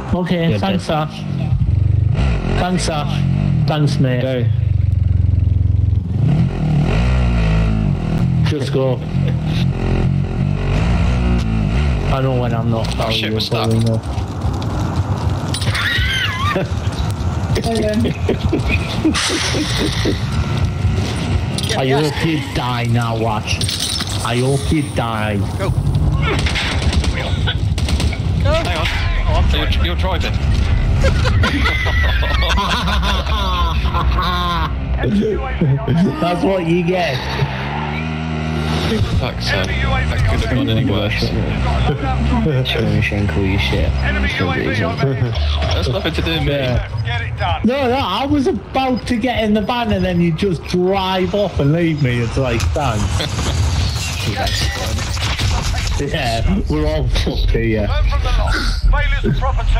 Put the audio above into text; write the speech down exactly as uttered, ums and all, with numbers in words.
Okay, Yeah, thanks, Ash. Thanks, Ash. Thanks, mate. Go. Just go. I know when I'm not. Oh shit, we're stuck. I hope you die now, Ash. I hope you die. Go. Go. Hang on. Oh, I'm so you're, you're driving. That's what you get. Fuck's sake. That could have gone any worse. Shankle your shit. That's nothing to do with me. Yeah. No, no, I was about to get in the van and then you just drive off and leave me. It's like, thanks. Yeah, we're all fucked here.